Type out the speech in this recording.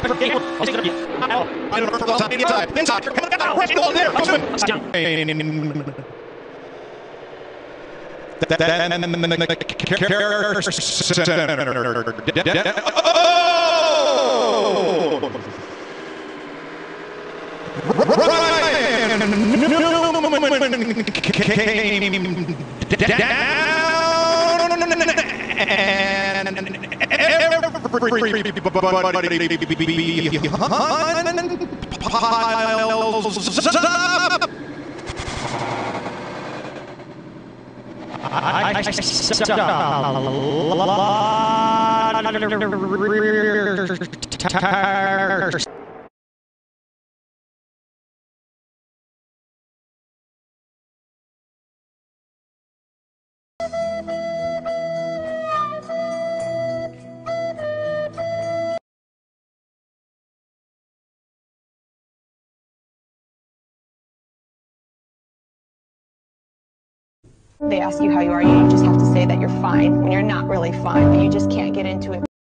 They ask you how you are, you just have to say that you're fine when you're not really fine, but you just can't get into it.